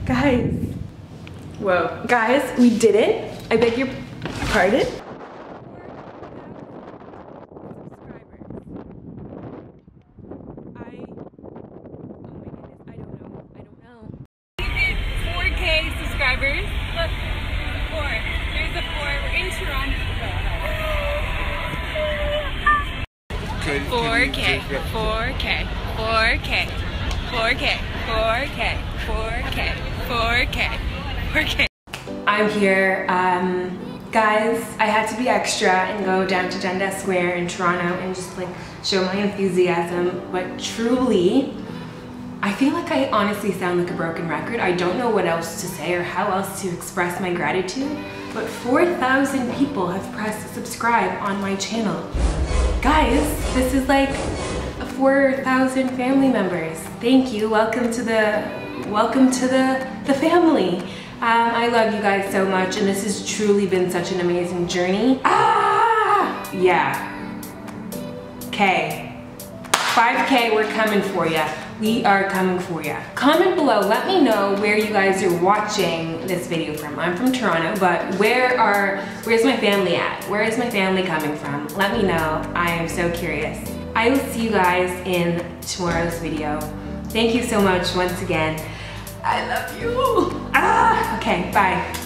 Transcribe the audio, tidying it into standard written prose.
Guys. Whoa. Guys, we did it. I beg your pardon? Subscribers. Look, there's a 4. We're in Toronto. 4K, 4K, 4K, 4K, 4K, 4K, 4K, 4K. I'm here, guys. I had to be extra and go down to Dundas Square in Toronto and just like show my enthusiasm, but truly, I feel like I honestly sound like a broken record. I don't know what else to say or how else to express my gratitude, but 4,000 people have pressed subscribe on my channel. Guys, this is like 4,000 family members. Thank you. Welcome to the family. I love you guys so much, and this has truly been such an amazing journey. Yeah. Okay. 5K, we're coming for ya. We are coming for ya. Comment below, let me know where you guys are watching this video from. I'm from Toronto, but where's my family at? Where is my family coming from? Let me know. I am so curious. I will see you guys in tomorrow's video. Thank you so much once again. I love you. Okay, bye.